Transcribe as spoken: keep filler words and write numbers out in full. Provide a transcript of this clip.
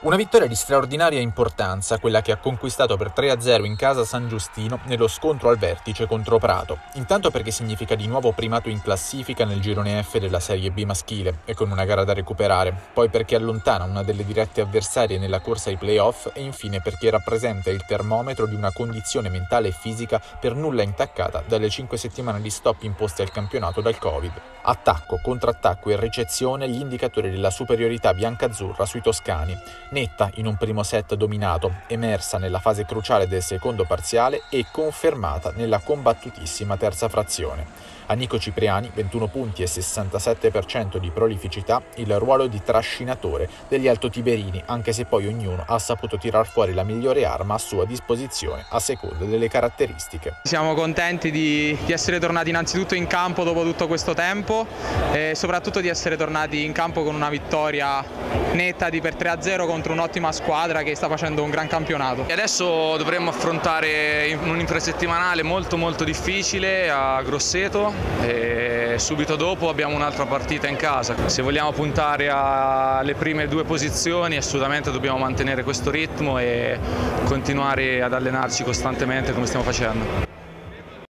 Una vittoria di straordinaria importanza, quella che ha conquistato per tre a zero in casa San Giustino nello scontro al vertice contro Prato. Intanto perché significa di nuovo primato in classifica nel girone F della Serie B maschile e con una gara da recuperare, poi perché allontana una delle dirette avversarie nella corsa ai playoff e infine perché rappresenta il termometro di una condizione mentale e fisica per nulla intaccata dalle cinque settimane di stop imposte al campionato dal Covid. Attacco, contrattacco e ricezione gli indicatori della superiorità biancazzurra sui toscani. Netta in un primo set dominato, emersa nella fase cruciale del secondo parziale e confermata nella combattutissima terza frazione. A Nico Cipriani, ventuno punti e sessantasette per cento di prolificità, il ruolo di trascinatore degli altotiberini, anche se poi ognuno ha saputo tirar fuori la migliore arma a sua disposizione a seconda delle caratteristiche. Siamo contenti di, di essere tornati innanzitutto in campo dopo tutto questo tempo e soprattutto di essere tornati in campo con una vittoria netta di per tre a zero contro un'ottima squadra che sta facendo un gran campionato. E adesso dovremmo affrontare un infrasettimanale molto molto difficile a Grosseto e subito dopo abbiamo un'altra partita in casa. Se vogliamo puntare alle prime due posizioni assolutamente dobbiamo mantenere questo ritmo e continuare ad allenarci costantemente come stiamo facendo.